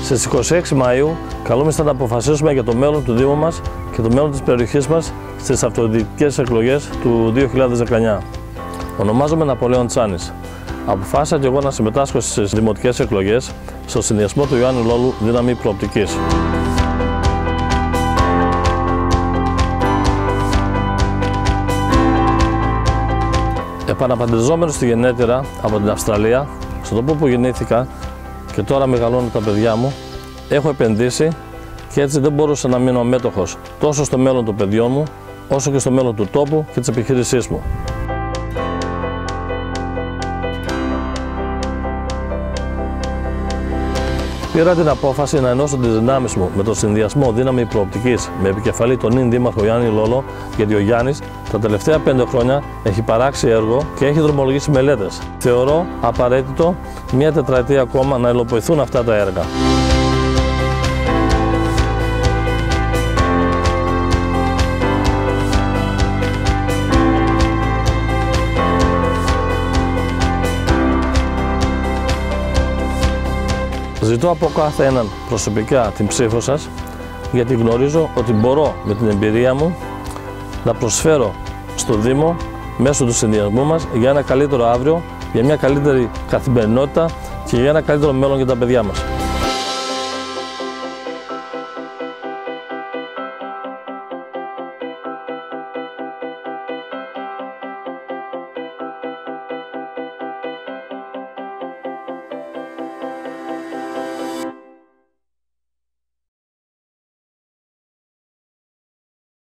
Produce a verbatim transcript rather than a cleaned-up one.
Στις είκοσι έξι Μαΐου καλούμαστε να αποφασίσουμε για το μέλλον του Δήμου μας και το μέλλον της περιοχής μας στις αυτοδιοικητικές εκλογές του δύο χιλιάδες δεκαεννιά. Ονομάζομαι Ναπολέον Τσάνης. Αποφάσισα και εγώ να συμμετάσχω στις δημοτικές εκλογές στο συνδυασμό του Ιωάννη Λόλου Δύναμη Προοπτικής. Επαναπατριζόμενος στη γενέτειρα από την Αυστραλία, στον τόπο που γεννήθηκα και τώρα μεγαλώνω τα παιδιά μου, έχω επενδύσει και έτσι δεν μπορούσα να μείνω αμέτωχος τόσο στο μέλλον των παιδιών μου, όσο και στο μέλλον του τόπου και της επιχείρησής μου. Πήρα την απόφαση να ενώσω τις δυνάμεις μου με το συνδυασμό Δύναμη Προοπτικής με επικεφαλή τον νυν δήμαρχο Γιάννη Λόλο, γιατί ο Γιάννης τα τελευταία πέντε χρόνια έχει παράξει έργο και έχει δρομολογήσει μελέτες. Θεωρώ απαραίτητο μία τετραετία ακόμα να υλοποιηθούν αυτά τα έργα. Ζητώ από κάθε έναν προσωπικά την ψήφο σας, γιατί γνωρίζω ότι μπορώ με την εμπειρία μου να προσφέρω στο Δήμο μέσω του συνδυασμού μας για ένα καλύτερο αύριο, για μια καλύτερη καθημερινότητα και για ένα καλύτερο μέλλον για τα παιδιά μας.